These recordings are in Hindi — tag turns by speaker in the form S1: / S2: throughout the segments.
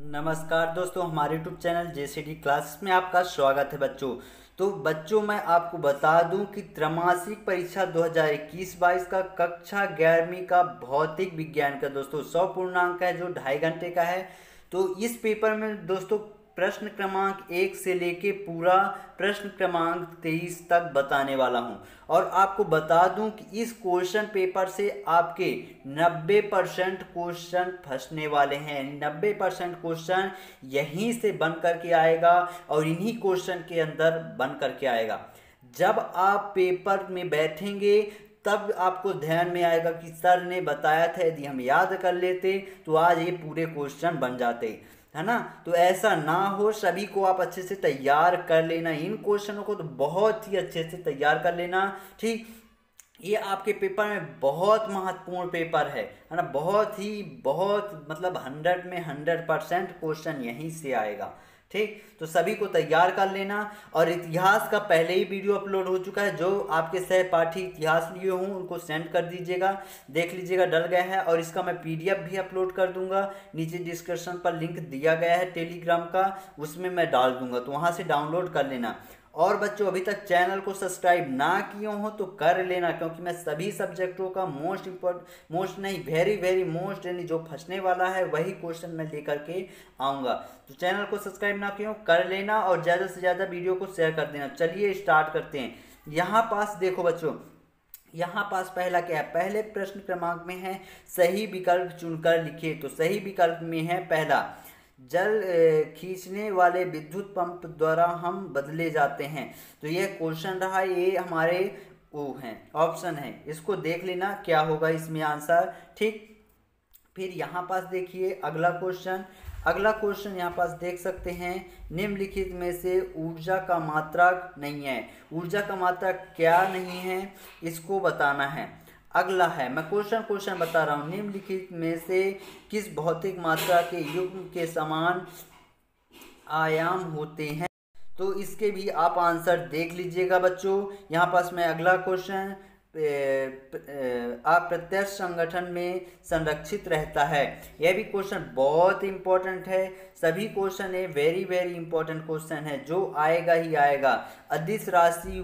S1: नमस्कार दोस्तों, हमारे यूट्यूब चैनल जेसीडी क्लासेस में आपका स्वागत है बच्चों। तो बच्चों मैं आपको बता दूं कि त्रैमासिक परीक्षा 2021-22 का कक्षा 11वीं का भौतिक विज्ञान का दोस्तों 100 पूर्णांक है जो 2.5 घंटे का है। तो इस पेपर में दोस्तों प्रश्न क्रमांक 1 से लेके पूरा प्रश्न क्रमांक 23 तक बताने वाला हूं। और आपको बता दूं कि इस क्वेश्चन पेपर से आपके 90% क्वेश्चन फंसने वाले हैं। 90% क्वेश्चन यहीं से बन करके आएगा और इन्हीं क्वेश्चन के अंदर बन करके आएगा। जब आप पेपर में बैठेंगे तब आपको ध्यान में आएगा कि सर ने बताया था, यदि हम याद कर लेते तो आज ये पूरे क्वेश्चन बन जाते, है ना। तो ऐसा ना हो, सभी को आप अच्छे से तैयार कर लेना। इन क्वेश्चनों को तो बहुत ही अच्छे से तैयार कर लेना, ठीक। ये आपके पेपर में बहुत महत्वपूर्ण पेपर है ना। बहुत मतलब 100 में 100% क्वेश्चन यहीं से आएगा, ठीक। तो सभी को तैयार कर लेना। और इतिहास का पहले ही वीडियो अपलोड हो चुका है, जो आपके सहपाठी इतिहास लिए हों उनको सेंड कर दीजिएगा, देख लीजिएगा, डल गया है। और इसका मैं पीडीएफ भी अपलोड कर दूंगा, नीचे डिस्क्रिप्शन पर लिंक दिया गया है टेलीग्राम का, उसमें मैं डाल दूंगा, तो वहां से डाउनलोड कर लेना। और बच्चों अभी तक चैनल को सब्सक्राइब ना किए हो तो कर लेना, क्योंकि मैं सभी सब्जेक्टों का मोस्ट नहीं वेरी मोस्ट यानी जो फंसने वाला है वही क्वेश्चन मैं लेकर के आऊँगा। तो चैनल को सब्सक्राइब ना किए हो कर लेना और ज़्यादा से ज़्यादा वीडियो को शेयर कर देना। चलिए स्टार्ट करते हैं। यहाँ पास देखो बच्चों, यहाँ पास पहला क्या है, पहले प्रश्न क्रमांक में है सही विकल्प चुनकर लिखिए। तो सही विकल्प में है पहला, जल खींचने वाले विद्युत पंप द्वारा हम बदले जाते हैं। तो ये क्वेश्चन रहा, ये हमारे वो हैं ऑप्शन है, इसको देख लेना क्या होगा इसमें आंसर, ठीक। फिर यहाँ पास देखिए अगला क्वेश्चन यहाँ पास देख सकते हैं, निम्नलिखित में से ऊर्जा का मात्रक नहीं है। ऊर्जा का मात्रक क्या नहीं है इसको बताना है। अगला है, मैं क्वेश्चन बता रहा हूँ, निम्नलिखित में से किस भौतिक मात्रा के युग्म के समान आयाम होते हैं। तो इसके भी आप आंसर देख लीजिएगा बच्चों। यहाँ पास मैं अगला क्वेश्चन, अप्रत्यक्ष संगठन में संरक्षित रहता है। यह भी क्वेश्चन बहुत इंपॉर्टेंट है। सभी क्वेश्चन है वेरी इंपॉर्टेंट क्वेश्चन है, जो आएगा ही आएगा। अदिश राशि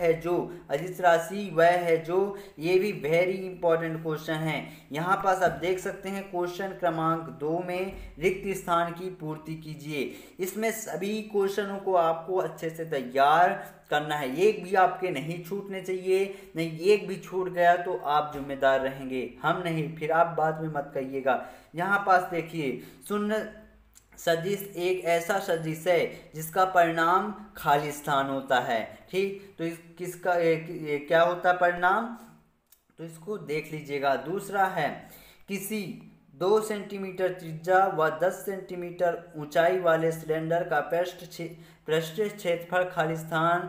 S1: वह है जो, ये भी वेरी इंपॉर्टेंट क्वेश्चन है। यहाँ पास आप देख सकते हैं क्वेश्चन क्रमांक 2 में रिक्त स्थान की पूर्ति कीजिए। इसमें सभी क्वेश्चनों को आपको अच्छे से तैयार करना है, एक भी आपके नहीं छूटने चाहिए। नहीं, एक भी छूट गया तो आप जिम्मेदार रहेंगे, हम नहीं, फिर आप बाद में मत कहिएगा। यहाँ पास देखिए, शून्य सदिश एक ऐसा सदिश है जिसका परिणाम खाली स्थान होता है, ठीक। तो किसका क्या होता है परिणाम, तो इसको देख लीजिएगा। दूसरा है, किसी 2 सेंटीमीटर त्रिज्या व 10 सेंटीमीटर ऊंचाई वाले सिलेंडर का पृष्ठीय क्षेत्रफल खाली स्थान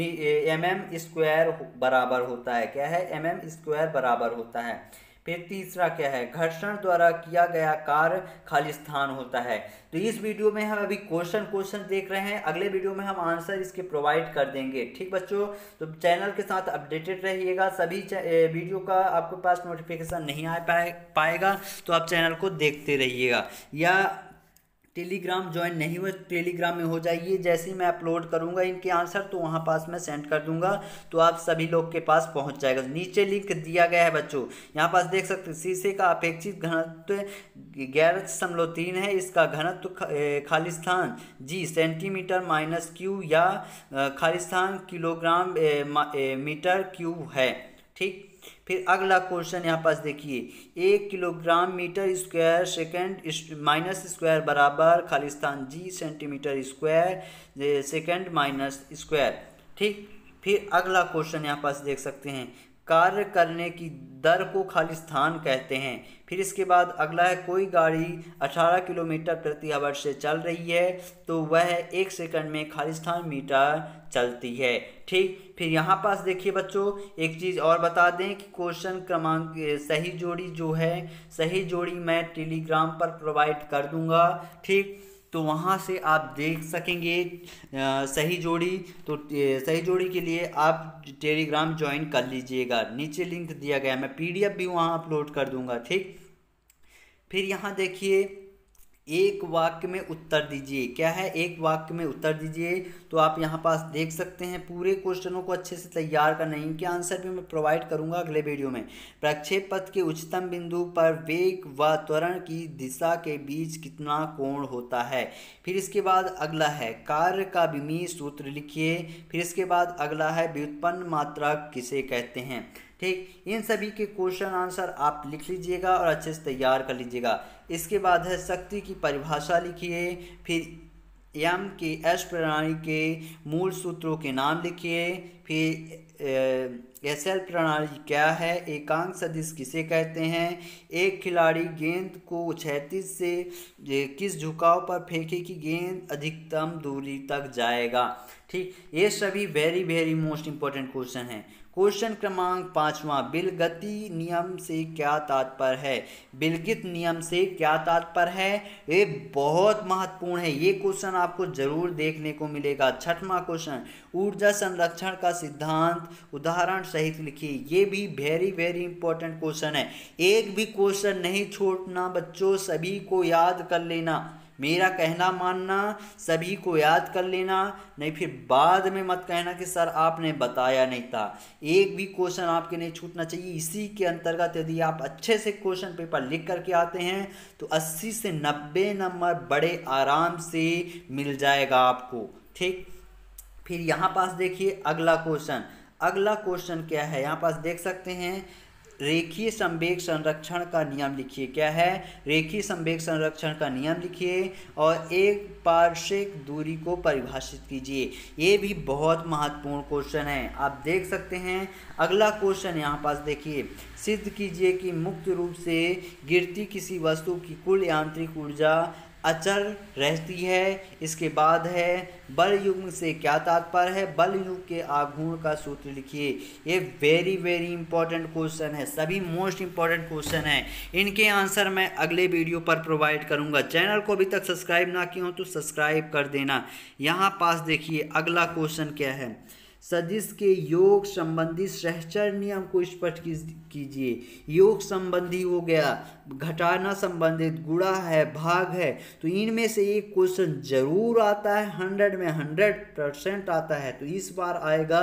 S1: mm² बराबर होता है। क्या है, mm² बराबर होता है। फिर तीसरा क्या है, घर्षण द्वारा किया गया कार्य खाली स्थान होता है। तो इस वीडियो में हम अभी क्वेश्चन देख रहे हैं, अगले वीडियो में हम आंसर इसके प्रोवाइड कर देंगे, ठीक बच्चों। तो चैनल के साथ अपडेटेड रहिएगा। सभी वीडियो का आपके पास नोटिफिकेशन नहीं आ पाएगा तो आप चैनल को देखते रहिएगा, या टेलीग्राम ज्वाइन नहीं हुए टेलीग्राम में हो जाइए। जैसे ही मैं अपलोड करूंगा इनके आंसर तो वहां पास मैं सेंड कर दूंगा, तो आप सभी लोग के पास पहुंच जाएगा। नीचे लिंक दिया गया है बच्चों, यहाँ पास देख सकते हैं। शीशे का अपेक्षित घनत्व 11.3 है, इसका घनत्व खाली स्थान जी सेंटीमीटर -क्यू या खाली स्थान किलोग्राम मीटर क्यूब है, ठीक। फिर अगला क्वेश्चन यहाँ पास देखिए, 1 kilogram metre square second -square बराबर खाली स्थान g centimetre square second -square, ठीक। फिर अगला क्वेश्चन यहाँ पास देख सकते हैं, कार्य करने की दर को खाली स्थान कहते हैं। फिर इसके बाद अगला है, कोई गाड़ी 18 किलोमीटर प्रति आवर से चल रही है तो वह 1 सेकंड में खाली स्थान मीटर चलती है, ठीक। फिर यहाँ पास देखिए बच्चों, एक चीज़ और बता दें कि क्वेश्चन क्रमांक सही जोड़ी जो है, सही जोड़ी मैं टेलीग्राम पर प्रोवाइड कर दूंगा, ठीक। तो वहाँ से आप देख सकेंगे सही जोड़ी। तो सही जोड़ी के लिए आप टेलीग्राम ज्वाइन कर लीजिएगा, नीचे लिंक दिया गया है, मैं पीडीएफ भी वहाँ अपलोड कर दूंगा, ठीक। फिर यहाँ देखिए एक वाक्य में उत्तर दीजिए। क्या है? एक वाक्य में उत्तर दीजिए। तो आप यहाँ पास देख सकते हैं पूरे क्वेश्चनों को अच्छे से तैयार करना है। इनके आंसर भी मैं प्रोवाइड करूंगा अगले वीडियो में। प्रक्षेप पथ के उच्चतम बिंदु पर वेग व त्वरण की दिशा के बीच कितना कोण होता है। फिर इसके बाद अगला है कार्य का विमीय सूत्र लिखिए। फिर इसके बाद अगला है व्युत्पन्न मात्रक किसे कहते हैं। ठीक, इन सभी के क्वेश्चन आंसर आप लिख लीजिएगा और अच्छे से तैयार कर लीजिएगा। इसके बाद है शक्ति की परिभाषा लिखिए। फिर एम के एस प्रणाली के मूल सूत्रों के नाम लिखिए। फिर एसएल प्रणाली क्या है, एकांक सदिश किसे कहते हैं, एक खिलाड़ी गेंद को क्षैतिज से किस झुकाव पर फेंके कि गेंद अधिकतम दूरी तक जाएगा। ठीक, ये सभी very very most important question हैं। क्वेश्चन क्रमांक 5वां, बिलगति नियम से क्या तात्पर्य है। बिलगित नियम से क्या तात्पर्य है, ये बहुत महत्वपूर्ण है। ये क्वेश्चन आपको जरूर देखने को मिलेगा। 6वां क्वेश्चन, ऊर्जा संरक्षण का सिद्धांत उदाहरण सहित लिखिए। ये भी वेरी वेरी इंपॉर्टेंट क्वेश्चन है। एक भी क्वेश्चन नहीं छोड़ना बच्चों, सभी को याद कर लेना। मेरा कहना मानना, सभी को याद कर लेना, नहीं फिर बाद में मत कहना कि सर आपने बताया नहीं था। एक भी क्वेश्चन आपके नहीं छूटना चाहिए। इसी के अंतर्गत यदि आप अच्छे से क्वेश्चन पेपर लिख करके आते हैं तो 80 से 90 नंबर बड़े आराम से मिल जाएगा आपको। ठीक, फिर यहाँ पास देखिए अगला क्वेश्चन। अगला क्वेश्चन क्या है, यहाँ पास देख सकते हैं रेखीय संवेग संरक्षण का नियम लिखिए। क्या है? रेखीय संवेग संरक्षण का नियम लिखिए और एक पार्श्विक दूरी को परिभाषित कीजिए। ये भी बहुत महत्वपूर्ण क्वेश्चन है, आप देख सकते हैं। अगला क्वेश्चन यहाँ पास देखिए, सिद्ध कीजिए कि मुक्त रूप से गिरती किसी वस्तु की कुल यांत्रिक ऊर्जा अचर रहती है। इसके बाद है बल युग्म से क्या तात्पर्य है, बल युग्म के आघूर्ण का सूत्र लिखिए। ये वेरी वेरी इंपॉर्टेंट क्वेश्चन है, सभी मोस्ट इंपॉर्टेंट क्वेश्चन है। इनके आंसर मैं अगले वीडियो पर प्रोवाइड करूंगा। चैनल को अभी तक सब्सक्राइब ना किया हो तो सब्सक्राइब कर देना। यहाँ पास देखिए अगला क्वेश्चन क्या है, सदिश के योग संबंधी सहचर नियम को स्पष्ट कीजिए। योग संबंधी हो गया, घटाना संबंधित, गुणा है, भाग है, तो इनमें से एक क्वेश्चन जरूर आता है, 100 में 100% आता है। तो इस बार आएगा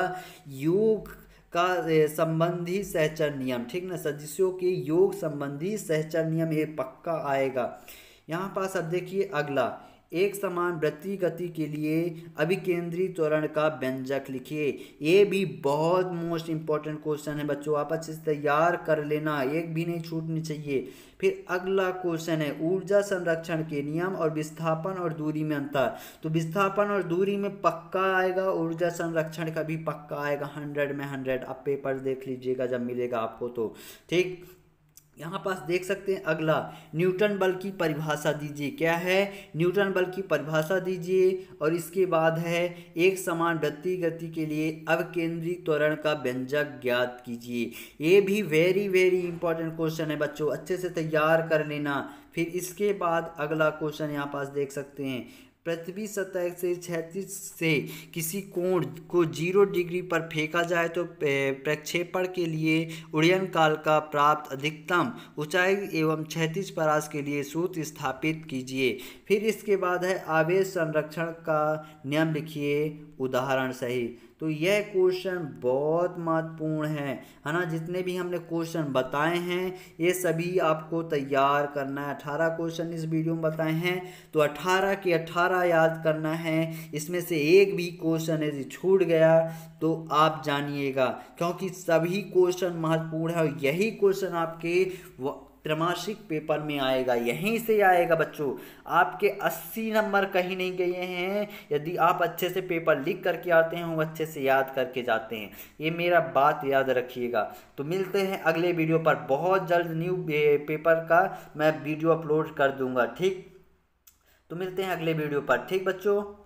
S1: योग का संबंधी सहचर नियम। ठीक ना, सदिशों के योग संबंधी सहचर नियम ये पक्का आएगा। यहाँ पास अब देखिए अगला, एक समान वृत्तीय गति के लिए अभिकेंद्री त्वरण का व्यंजक लिखिए। ये भी बहुत मोस्ट इंपॉर्टेंट क्वेश्चन है बच्चों, आप अच्छे से तैयार कर लेना, एक भी नहीं छूटनी चाहिए। फिर अगला क्वेश्चन है ऊर्जा संरक्षण के नियम और विस्थापन और दूरी में अंतर। तो विस्थापन और दूरी में पक्का आएगा, ऊर्जा संरक्षण का भी पक्का आएगा, 100 में 100। आप पेपर देख लीजिएगा जब मिलेगा आपको तो। ठीक, यहाँ पास देख सकते हैं अगला, न्यूटन बल की परिभाषा दीजिए। क्या है? न्यूटन बल की परिभाषा दीजिए और इसके बाद है एक समान वृत्तीय गति के लिए अवकेंद्री त्वरण का व्यंजक ज्ञात कीजिए। ये भी वेरी वेरी इंपॉर्टेंट क्वेश्चन है बच्चों, अच्छे से तैयार कर लेना। फिर इसके बाद अगला क्वेश्चन यहाँ पास देख सकते हैं, पृथ्वी सतह से क्षैतिज से किसी कोण को 0 डिग्री पर फेंका जाए तो प्रक्षेपण के लिए उड्डयन काल का प्राप्त अधिकतम ऊंचाई एवं क्षैतिज परास के लिए सूत्र स्थापित कीजिए। फिर इसके बाद है आवेश संरक्षण का नियम लिखिए उदाहरण सहित। तो यह क्वेश्चन बहुत महत्वपूर्ण है ना। जितने भी हमने क्वेश्चन बताए हैं ये सभी आपको तैयार करना है। 18 क्वेश्चन इस वीडियो में बताए हैं तो 18 के 18 याद करना है। इसमें से एक भी क्वेश्चन यदि छूट गया तो आप जानिएगा, क्योंकि सभी क्वेश्चन महत्वपूर्ण है और यही क्वेश्चन आपके त्रैमासिक पेपर में आएगा, यहीं से आएगा बच्चों। आपके 80 नंबर कहीं नहीं गए हैं यदि आप अच्छे से पेपर लिख करके आते हैं और अच्छे से याद करके जाते हैं। ये मेरा बात याद रखिएगा। तो मिलते हैं अगले वीडियो पर, बहुत जल्द न्यू पेपर का मैं वीडियो अपलोड कर दूंगा। ठीक, तो मिलते हैं अगले वीडियो पर। ठीक बच्चों।